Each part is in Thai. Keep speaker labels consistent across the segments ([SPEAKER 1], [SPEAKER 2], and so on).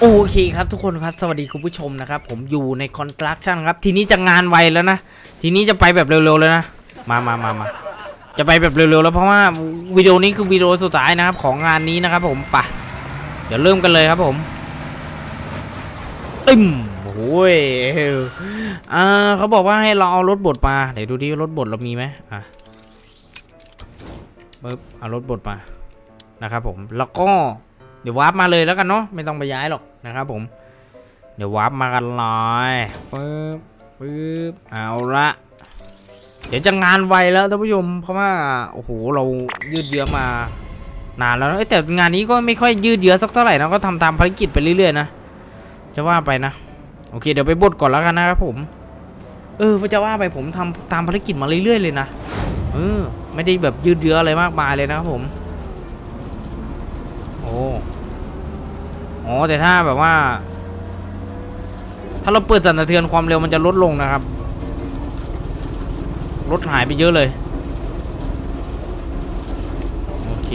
[SPEAKER 1] โอเคครับทุกคนครับสวัสดีคุณผู้ชมนะครับผมอยู่ในคอนสตรักชั่นครับทีนี้จะงานไวแล้วนะทีนี้จะไปแบบเร็วๆเลยนะมาจะไปแบบเร็วๆแล้วเพราะว่าวิดีโอนี้คือวิดีโอสุดท้ายนะครับของงานนี้นะครับผมไปเดี๋ยวเริ่มกันเลยครับผมโอ้ยเขาบอกว่าให้เราเอารถบดมาเดี๋ยวดูที่รถบดเรามีไหมปึ๊บเอารถบดมานะครับผมแล้วก็เดี๋ยววาร์ปมาเลยแล้วกันเนาะไม่ต้องไปย้ายหรอกนะครับผมเดี๋ยววาร์ปมากันเลยปึ๊บเอาละเดี๋ยวจะงานไวแล้วท่านผู้ชมเพราะว่าโอ้โหเรายืดเยื้อมานานแล้วนะแต่งานนี้ก็ไม่ค่อยยืดเยื้อสักเท่าไหร่นะก็ทำตามภารกิจไปเรื่อยๆนะจะว่าไปนะโอเคเดี๋ยวไปบดก่อนแล้วกันนะครับผมจะว่าไปผมทำตามภารกิจมาเรื่อยๆเลยนะไม่ได้แบบยืดเยื้ออะไรมากมายเลยนะครับผมอ๋อแต่ถ้าแบบว่าถ้าเราเปิดสั่นสะเทือนความเร็วมันจะลดลงนะครับรถหายไปเยอะเลยโอเค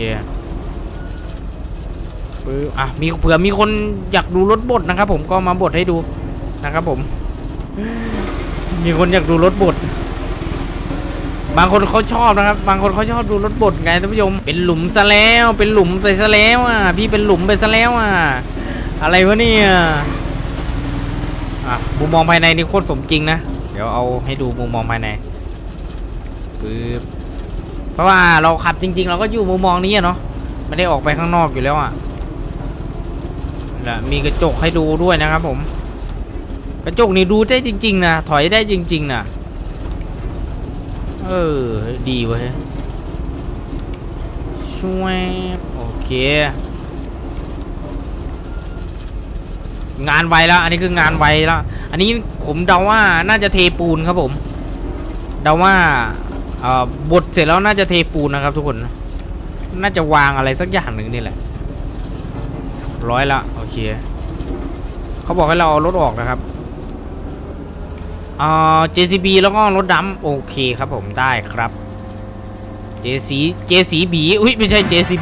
[SPEAKER 1] มีเผื่อมีคนอยากดูรถบดนะครับผมก็มาบดให้ดูนะครับผมมีคนอยากดูรถบดบางคนเขาชอบนะครับบางคนเขาชอบดูรถบดไงท่านผู้ชมเป็นหลุมซะแล้วเป็นหลุมไปซะแล้วพี่เป็นหลุมไปซะแล้วอะไรวะเนี่ยมุมมองภายในนี่โคตรสมจริงนะเดี๋ยวเอาให้ดูมุมมองภายในเพราะว่าเราขับจริงๆเราก็อยู่มุมมองนี้เนาะไม่ได้ออกไปข้างนอกอยู่แล้วมีกระจกให้ดูด้วยนะครับผมกระจกนี่ดูได้จริงๆนะถอยได้จริงๆนะดีเว้ยช่วยโอเคงานไวแล้วอันนี้คืองานไวแล้วอันนี้ผมเดาว่าน่าจะเทปูนครับผมเดาว่าบดเสร็จแล้วน่าจะเทปูนนะครับทุกคนน่าจะวางอะไรสักอย่างหนึ่งนี่แหละร้อยละโอเคเขาบอกให้เราเอารถออกนะครับJCB แล้วก็รถดำโอเคครับผมได้ครับ JCB อุ้ยไม่ใช่ JCB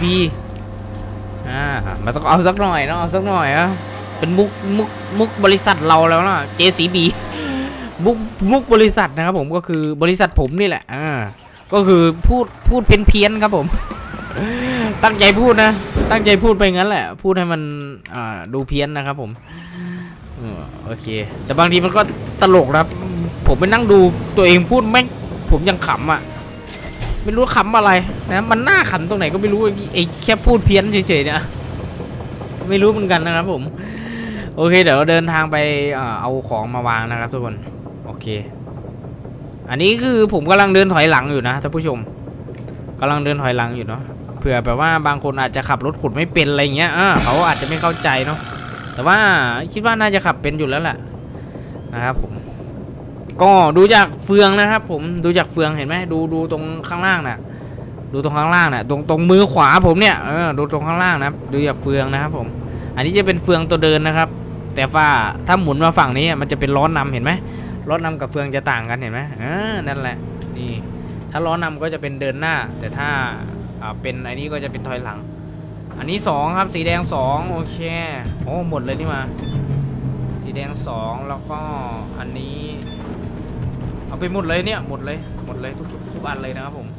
[SPEAKER 1] มันต้องเอาสักหน่อยเนาะเอาสักหน่อยเป็นมุกบริษัทเราแล้วนะ JCB มุกบริษัทนะครับผมก็คือบริษัทผมนี่แหละก็คือพูดเพี้ยนครับผมตั้งใจพูดนะตั้งใจพูดไปงั้นแหละพูดให้มันดูเพี้ยนนะครับผมโอเคแต่บางทีมันก็ตลกนะครับผมไปนั่งดูตัวเองพูดแม่งผมยังขำไม่รู้ขำอะไรนะมันน่าขำตรงไหนก็ไม่รู้ไอ้แค่พูดเพี้ยนเฉยๆเนี่ยไม่รู้เหมือนกันนะครับผมโอเคเดี๋ยวเดินทางไปเอาของมาวางนะครับทุกคนโอเคอันนี้คือผมกำลังเดินถอยหลังอยู่นะท่านผู้ชมกำลังเดินถอยหลังอยู่เนาะเผื่อแบบว่าบางคนอาจจะขับรถขุดไม่เป็นอะไรเงี้ยเขาอาจจะไม่เข้าใจเนาะแต่ว่าคิดว่าน่าจะขับเป็นอยู่แล้วแหละนะครับผมก็ดูจากเฟืองนะครับผมดูจากเฟืองเห็นไหมดูตรงข้างล่างน่ะดูตรงข้างล่างน่ะตรงมือขวาผมเนี่ยดูตรงข้างล่างนะดูจากเฟืองนะครับผมอันนี้จะเป็นเฟืองตัวเดินนะครับแต่ว่าถ้าหมุนมาฝั่งนี้มันจะเป็นล้อนำเห็นไหมล้อนำกับเฟืองจะต่างกันเห็นไหมนั่นแหละนี่ถ้าล้อนำก็จะเป็นเดินหน้าแต่ถ้าเป็นอันนี้ก็จะเป็นถอยหลังอันนี้2ครับสีแดง2โอเคโอ้หมดเลยนี่มาสีแดง2แล้วก็อันนี้เอาไปหมดเลยเนี่ยหมดเลยทุกอันเลยนะครับผม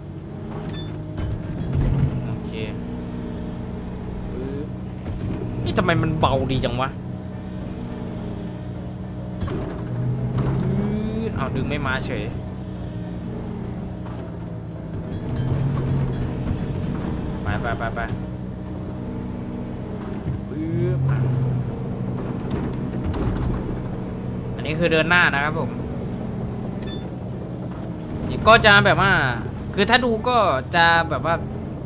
[SPEAKER 1] โอเคนี่ทำไมมันเบาดีจังวะเอาดึงไม่มาเฉยไปอันนี้คือเดินหน้านะครับผมนี่ก็จะแบบว่าคือถ้าดูก็จะแบบว่า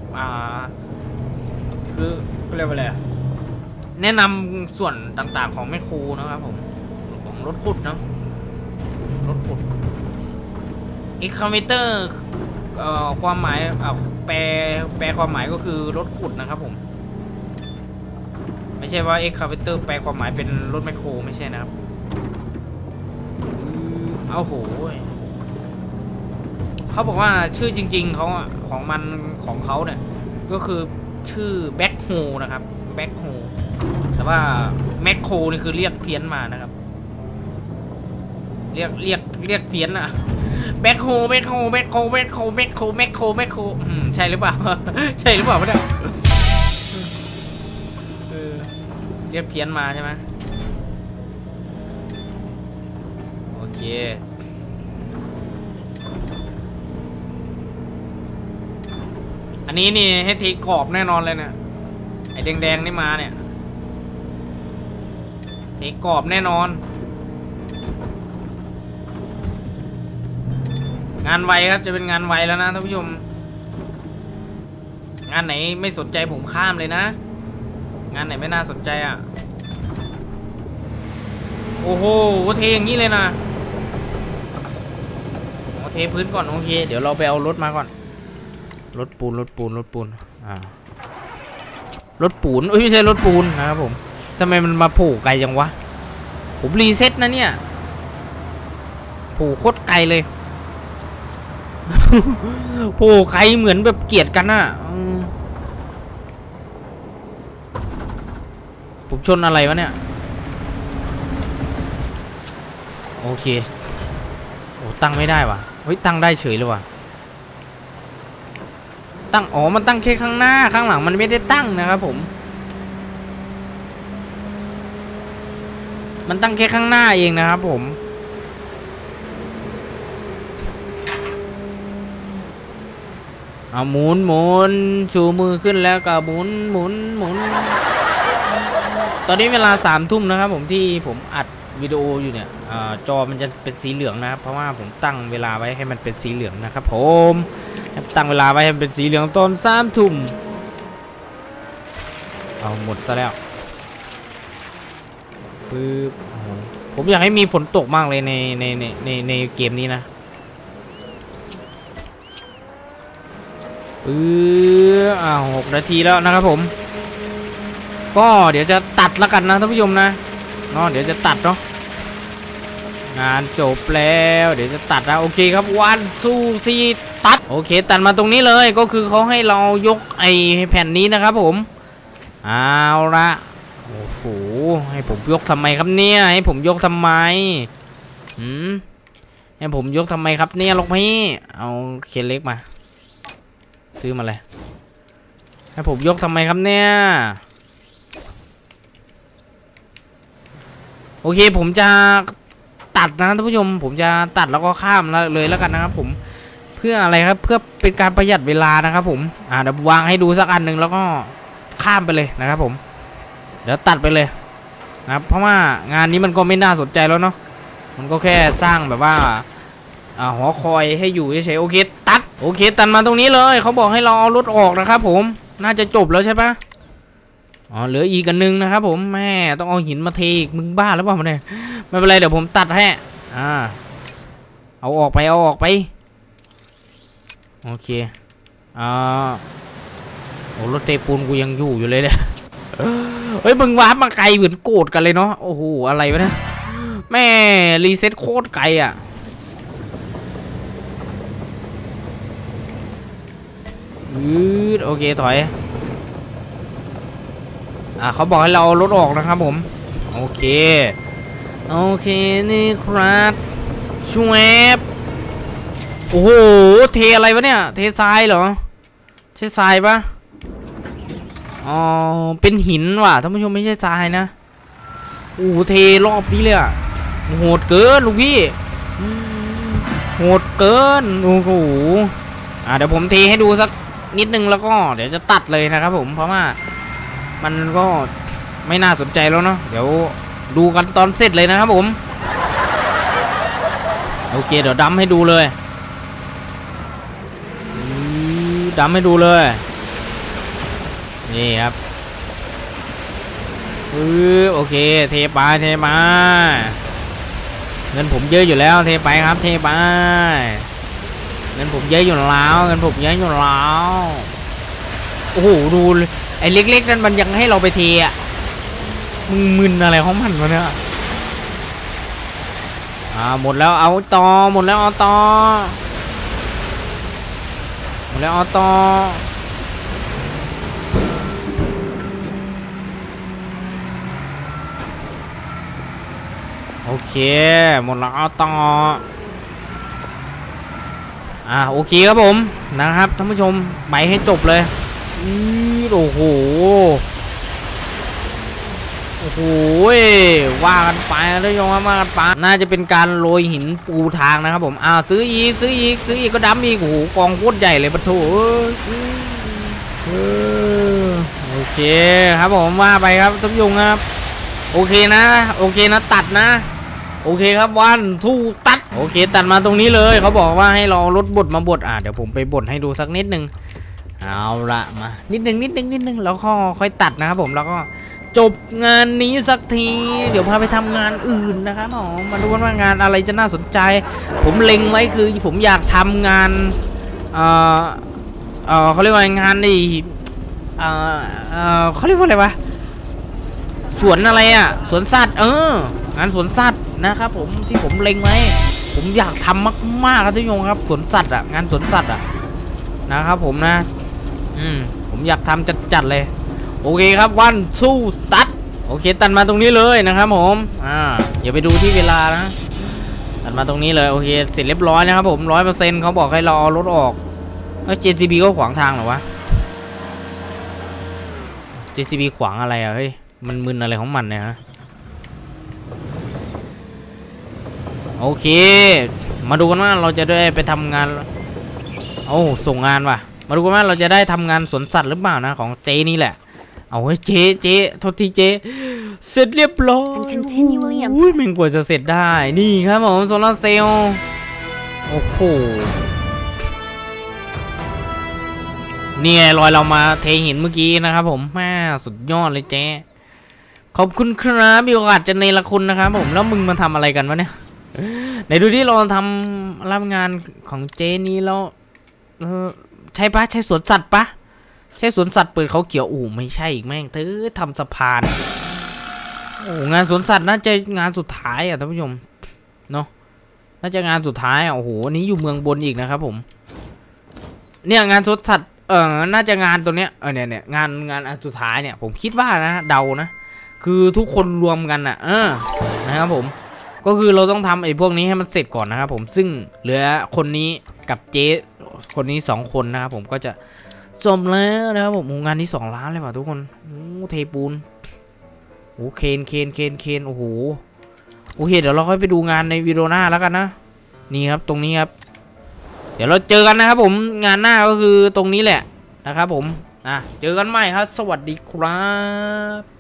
[SPEAKER 1] คือเรียกว่าอะไรแนะนำส่วนต่างๆของแมคโครนะครับผมของรถขุดเนาะรถขุดอีกคอมพิวเตอร์ความหมายแปลความหมายก็คือรถขุดนะครับผมไม่ใช่ว่า excavator แปลความหมายเป็นรถแมคโครไม่ใช่นะครับโหเขาบอกว่าชื่อจริงๆเขาของเขาเนี่ยก็คือชื่อแบ็คโฮนะครับแบ็คโฮแต่ว่าแมคโครนี่คือเรียกเพี้ยนมานะครับเรียกเพี้ยนอะแมคโครใช่หรือเปล่า ใช่หรือเปล่าวะเนี่ยเรียกเพี้ยนมาใช่ไหมโอเคอันนี้นี่ให้ทีกรอบแน่นอนเลยเนี่ยไอ้แดงๆนี่มาเนี่ยทีกรอบแน่นอนงานไวครับจะเป็นงานไวแล้วนะท่านผู้ชมงานไหนไม่สนใจผมข้ามเลยนะงานไหนไม่น่าสนใจอ่ะโอ้โหเทอย่างนี้เลยนะเทพื้นก่อนโอเคเดี๋ยวเราไปเอารถมาก่อนรถปูนรถปูนไม่ใช่รถปูนนะครับผมทำไมมันมาโผล่ไกลจังวะผมรีเซ็ตนะเนี่ยโผล่โคตรไกลเลยโผล่ไกลเหมือนแบบเกลียดกันน่ะผมชนอะไรวะเนี่ยโอเคโอ้ตั้งไม่ได้ว่ะเฮ้ยตั้งได้เฉยเลยว่ะตั้งอ๋อมันตั้งแค่ข้างหน้าข้างหลังมันไม่ได้ตั้งนะครับผมมันตั้งแค่ข้างหน้าเองนะครับผมเอาหมุนชูมือขึ้นแล้วก็หมุนตอนนี้เวลา3 ทุ่มนะครับผมที่ผมอัดวิดีโออยู่เนี่ยจอมันจะเป็นสีเหลืองนะครับเพราะว่าผมตั้งเวลาไว้ให้มันเป็นสีเหลืองนะครับผมตั้งเวลาไว้ให้มันเป็นสีเหลืองตอน3 ทุ่มเอาหมดซะแล้วปึ๊บผมอยากให้มีฝนตกมากเลยในเกมนี้นะ6 นาทีแล้วนะครับผมก็เดี๋ยวจะตัดแล้วกันนะท่านผู้ชมนะเดี๋ยวจะตัดเนาะงานจบแล้วเดี๋ยวจะตัดนะโอเคครับวันสู้ที่ตัดโอเคตัดมาตรงนี้เลยก็คือเขาให้เรายกไอ้แผ่นนี้นะครับผมเอาละโอ้โหให้ผมยกทำไมครับเนี่ยให้ผมยกทำไมให้ผมยกทำไมครับเนี่ยลูกพี่เอาเคนเล็กมาซื้อมาเลยให้ผมยกทำไมครับเนี่ยโอเคผมจะตัดนะท่านผู้ชมผมจะตัดแล้วก็ข้ามเลยแล้วกันนะครับผมเพื่ออะไรครับเพื่อเป็นการประหยัดเวลานะครับผมเดี๋ยววางให้ดูสักอันหนึ่งแล้วก็ข้ามไปเลยนะครับผมเดี๋ยวตัดไปเลยนะครับเพราะว่างานนี้มันก็ไม่น่าสนใจแล้วเนาะมันก็แค่สร้างแบบว่าหอคอยให้อยู่เฉยๆโอเคตัดมาตรงนี้เลยเขาบอกให้เราเอารถออกนะครับผมน่าจะจบแล้วใช่ปะเหลืออีกอันนึงนะครับผมแม่ต้องเอาหินมาเทอีกมึงบ้าหรือเปล่าเนี่ยไม่เป็นไรเดี๋ยวผมตัดให้เอาออกไปโอเคโอ้รถเทปูนกูยังอยู่เลยเนี่ยเฮ้ยมึงวาร์ปมาไกลเหมือนโกรธกันเลยเนาะโอ้โหอะไรวะเนี่ยแม่รีเซ็ตโคตรไกลอ่ะโอเคถอยเขาบอกให้เรารถออกนะครับผมโอเคนี่ครับชวบโอ้โหเทอะไรวะเนี่ยเททรายเหรอใช่ทรายปะเป็นหินว่ะท่านผู้ชมไม่ใช่ทรายนะโอ้เทรอบนี้เลยอ่ะโหดเกินลูกพี่โหดเกินโอ้โหเดี๋ยวผมเทให้ดูสักนิดนึงแล้วก็เดี๋ยวจะตัดเลยนะครับผมเพราะว่ามันก็ไม่น่าสนใจแล้วเนาะเดี๋ยวดูกันตอนเสร็จเลยนะครับผมโอเคเดี๋ยวดำให้ดูเลยนี่ครับโอเคเทไปเงินผมเยอะอยู่แล้วเทไปครับเทไปเงินผมเยอะอยู่แล้วโอ้โหดูไอ้เล็กๆนั่นมันยังให้เราไปเทอ่ะมึนอะไรของมันวะเนี่ยหมดแล้วเอาต่อโอเคหมดแล้วเอาต่อโอเคครับผมนะครับท่านผู้ชมไปให้จบเลยโอ้โหว่ากันไปท่านผู้ชมว่ากันไปน่าจะเป็นการโรยหินปูทางนะครับผมซื้ออีกก็ดำอีกโอ้โหกองโคตรใหญ่เลยปะโถโอเคครับผมว่าไปครับท่านผู้ชมครับโอเคนะตัดนะโอเคครับวันทูตัดโอเคตัดมาตรงนี้เลยเขาบอกว่าให้เราลดบทมาบทเดี๋ยวผมไปบทให้ดูสักนิดนึงเอาละมานิดนึงแล้วก็ค่อยตัดนะครับผมแล้วก็จบงานนี้สักทีเดี๋ยวพาไปทำงานอื่นนะครับผมมาดูว่างานอะไรจะน่าสนใจผมเล็งไว้คือผมอยากทำงานเขาเรียกว่างานนี่เขาเรียกว่าอะไรวะสวนอะไรสวนสัตว์งานสวนสัตว์นะครับผมที่ผมเล็งไว้ผมอยากทำมากๆครับทุกท่านครับสวนสัตว์งานสวนสัตว์นะครับผมนะผมอยากทำจัดเลยโอเคครับวันสู้ตัดโอเคตัดมาตรงนี้เลยนะครับผมอย่าไปดูที่เวลานะตัดมาตรงนี้เลยโอเคเสร็จเรียบร้อยนะครับผม100%เขาบอกให้เราเอารถออกJCB ก็ขวางทางเหรอวะ JCB ขวางอะไรเฮ้ยมันมึนอะไรของมันเนี่ยฮะโอเคมาดูกันว่าเราจะได้ไปทำงานส่งงานว่ะมาดูกันว่าเราจะได้ทำงานสวนสัตว์หรือเปล่านะของเจนี่แหละเอาเฮ้ยเจโทษทีเจเสร็จเรียบร้อยอุ้ยมันกว่าจะเสร็จได้นี่ครับผมโซลาร์เซลล์โอ้โหนี่ไงรอยเรามาเทหินเมื่อกี้นะครับผมแม่สุดยอดเลยเจขอบคุณครับมีโอกาสจะเนรคุณนะครับผมแล้วมึงมาทำอะไรกันวะเนี่ยไหนดูที่เราทำรับงานของเจนี้แล้วใช่ปะใช่สวนสัตว์ปะใช่สวนสัตว์เปิดเขาเกี่ยวไม่ใช่อีกแม่งเธอทำสะพานงานสวนสัตว์น่าจะงานสุดท้ายท่านผู้ชมเนาะน่าจะงานสุดท้ายโอ้โหนี้อยู่เมืองบนอีกนะครับผมเนี่ยงานสวนสัตว์น่าจะงานตัวเนี้ยเนี่ยงานอันสุดท้ายเนี่ยผมคิดว่านะเดานะคือทุกคนรวมกันนะครับผมก็คือเราต้องทำไอ้พวกนี้ให้มันเสร็จก่อนนะครับผมซึ่งเหลือคนนี้กับเจ๊คนนี้2คนนะครับผมก็จะจบแล้วนะครับผมงานนี้2 ล้านเลยว่ะทุกคนเทปูนเคนโอ้โหโอเคเดี๋ยวเราค่อยไปดูงานในวิดีโอหน้าแล้วกันนะนี่ครับตรงนี้ครับเดี๋ยวเราเจอกันนะครับผมงานหน้าก็คือตรงนี้แหละนะครับผมเจอกันใหม่ครับสวัสดีครับ